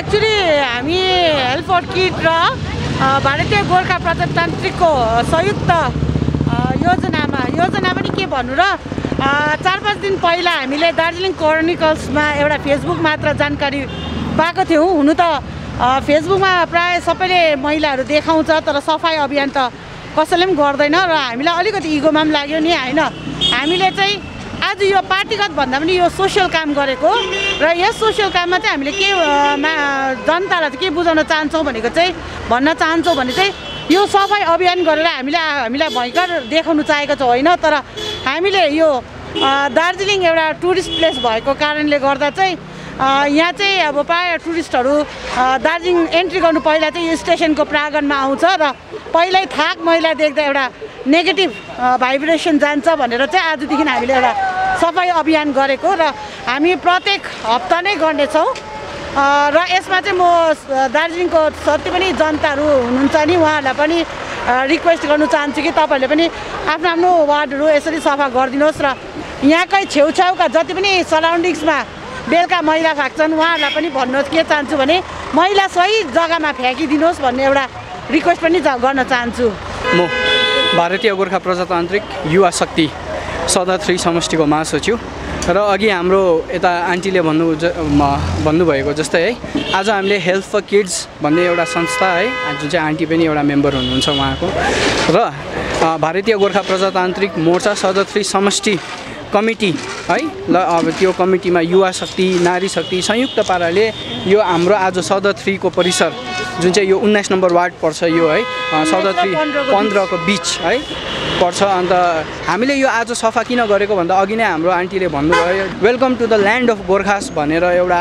Actually हामी help for kid र भारतीय गोर्खा प्रजातान्त्रिकको संयुक्त योजना पनि के भन्नु र 4-5 दिन पहिला हामीले दार्जिलिङ क्रोनिकल्समा एउटा फेसबुक मात्र जानकारी पाएको थियौँ। हुनु त फेसबुकमा प्राय सबैले महिलाहरू देखाउँछ, तर सफाई अभियान त कसैले पनि गर्दैन र हामीलाई अलिकति इगोमा पनि लाग्यो नि हैन। हामीले चाहिँ आज यो पार्टीगत भन्दा पनि यो सोशल काम गरेको र यस सोशल काममा चाहिँ हामीले के जनतालाई के बुझाउन चाहन्छौँ भनेको चाहिँ भन्न चाहन्छौँ भने चाहिँ यो सफाई अभियान गरेर हामीलाई भयङ्कर देखाउनु चाहेको छ होइन, तर हामीले यो दार्जिलिङ एउटा टुरिस्ट प्लेस भएको कारणले गर्दा चाहिँ यहाँ चाहिँ अब प्रायः टुरिस्टहरू दार्जिलिङ एन्ट्री गर्नु पहिला चाहिँ यो स्टेसनको प्राङ्गणमा आउँछ र पहिल्यै थाक मैला देख्दा एउटा नेगेटिभ भाइब्रेसन जान्छ भनेर चाहिँ आजदेखि हामीले एउटा सफाई अभियान गरेको र हामी प्रत्येक हप्ता नै गर्नेछौँ। र यसमा चाहिँ म दार्जिलिङको जति पनि जनताहरू हुनुहुन्छ नि उहाँहरूलाई पनि रिक्वेस्ट गर्नु चाहन्छु कि तपाईँहरूले पनि आफ्नो आफ्नो वार्डहरू यसरी सफा गरिदिनुहोस् र यहाँकै छेउछाउका जति पनि सराउन्डिङ्समा बेलुका मैला फ्याँक्छन् उहाँहरूलाई पनि भन्नुहोस् के चाहन्छु भने मैला सही जग्गामा फ्याँकिदिनुहोस् भन्ने एउटा रिक्वेस्ट पनि गर्न चाहन्छु। म भारतीय गोर्खा प्रजातान्त्रिक युवा शक्ति सदर 3 समष्टिको महासचिव र अघि हाम्रो यता आन्टीले भन्नुभएको जस्तै है आज हामीले हेल्प फर किड्स भन्ने एउटा संस्था है जुन चाहिँ आन्टी पनि एउटा मेम्बर हुनुहुन्छ उहाँको र भारतीय गोर्खा प्रजातान्त्रिक मोर्चा सदर 3 समष्टि कमिटी है ल अब त्यो कमिटीमा युवा शक्ति नारी शक्ति संयुक्त पाराले यो हाम्रो आज सदर 3 को परिसर जुन चाहिँ यो 19 नम्बर वार्ड पर्छ यो है सदर 3 15 को बिच है पर्छ। अन्त हामीले यो आज सफा किन गरेको भन्दा अघि नै हाम्रो आन्टीले भन्नुभयो welcome to the land of Gorkhas भनेर एउटा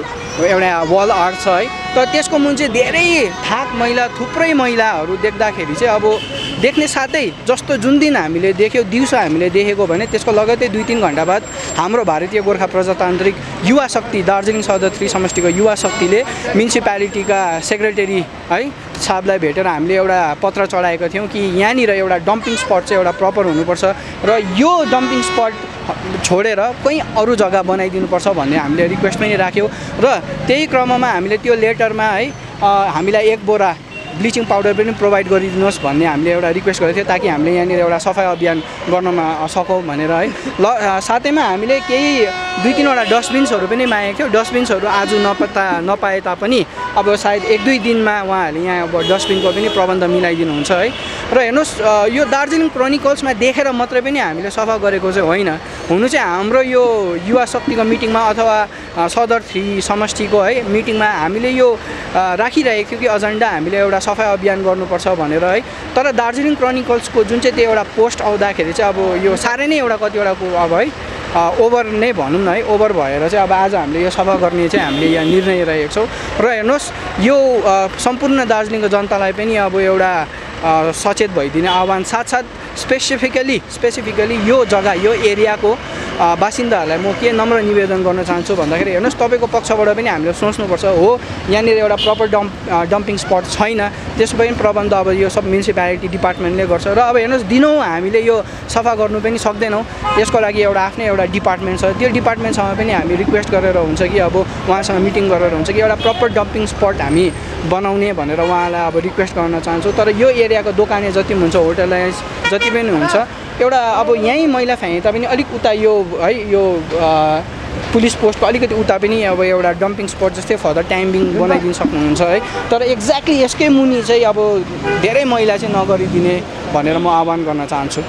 वल आर्ट छ है, तर त्यसको मुन चाहिँ धेरै थाक मैला थुप्रै मैलाहरू देख्दाखेरि चाहिँ अब देख्ने साथै जस्तो जुन दिन हामीले देख्यौँ दिउँसो हामीले देखेको भने त्यसको लगत्तै 2-3 घण्टा बाद हाम्रो भारतीय गोर्खा प्रजातान्त्रिक युवा शक्ति दार्जिलिङ सदर 3 समष्टिको युवा शक्तिले म्युनिसिपालिटीका सेक्रेटरी है साहबलाई भेटेर हामीले एउटा पत्र चढाएको थियौँ कि यहाँनिर एउटा डम्पिङ स्पट चाहिँ एउटा प्रपर हुनुपर्छ र यो डम्पिङ स्पट छोडेर कहीँ अरू जग्गा बनाइदिनुपर्छ भन्ने हामीले रिक्वेस्ट पनि राख्यौँ र त्यही क्रममा हामीले त्यो लेटरमा है हामीलाई 1 बोरा ब्लिचिङ पाउडर पनि प्रोभाइड गरिदिनुहोस् भन्ने हामीले एउटा रिक्वेस्ट गरेको थियो ताकि हामीले यहाँनिर एउटा सफाई अभियान गर्नमा सकौँ भनेर है। ल साथैमा हामीले केही 2-3 वटा डस्टबिन्सहरू पनि मागेको थियौँ। डस्टबिन्सहरू आज नपाए तापनि अब सायद 1-2 दिनमा उहाँहरूले यहाँ अब डस्टबिनको पनि प्रबन्ध मिलाइदिनुहुन्छ है। र हेर्नुहोस् यो दार्जिलिङ क्रोनिकल्समा देखेर मात्रै पनि हामीले सफा गरेको चाहिँ होइन, हुनु चाहिँ हाम्रो यो युवा शक्तिको मिटिङमा अथवा सदर 3 समष्टिको है मिटिङमा हामीले यो राखिरहेको थियो कि एजेन्डा हामीले एउटा सफाई अभियान गर्नुपर्छ भनेर है। तर दार्जिलिङ क्रोनिकल्सको जुन चाहिँ त्यो एउटा पोस्ट आउँदाखेरि चाहिँ अब यो साह्रै नै एउटा कतिवटाको अब है ओभर नै भनौँ न है, ओभर भएर चाहिँ अब आज हामीले यो सफा गर्ने चाहिँ हामीले यहाँ निर्णय रहेको छौँ। र हेर्नुहोस् यो सम्पूर्ण दार्जिलिङको जनतालाई पनि अब एउटा सचेत भइदिने आह्वान साथसाथ स्पेसिफिकली यो जग्गा यो एरियाको बासिन्दाहरूलाई म के नम्र निवेदन गर्न चाहन्छु भन्दाखेरि हेर्नुहोस् तपाईँको पक्षबाट पनि हामीले सोच्नुपर्छ हो यहाँनिर एउटा प्रपर डम्पिङ स्पट छैन, त्यसको पनि प्रबन्ध अब यो सब म्युनिसिपालिटी डिपार्टमेन्टले गर्छ र अब हेर्नुहोस् दिनौँ हामीले यो सफा गर्नु पनि सक्दैनौँ, यसको लागि आफ्नै एउटा डिपार्टमेन्ट छ, त्यो डिपार्टमेन्टसँग पनि हामी रिक्वेस्ट गरेर हुन्छ कि अब उहाँसँग मिटिङ गरेर हुन्छ कि एउटा प्रपर डम्पिङ स्पट हामी बनाउने भनेर उहाँलाई अब रिक्वेस्ट गर्न चाहन्छु। तर यो एरियाको दोकाने जति पनि हुन्छ होटलाइज जति पनि हुन्छ एउटा अब यहीँ मैला फ्याँके तापनि अलिक उता यो है यो पुलिस पोस्टको अलिकति उता पनि अब एउटा डम्पिङ स्पट जस्तै फर्दर टाइमिङ बनाइदिन सक्नुहुन्छ है। तर एक्ज्याक्टली यसकै मुनि चाहिँ अब धेरै मैला चाहिँ नगरिदिने भनेर म आह्वान गर्न चाहन्छु।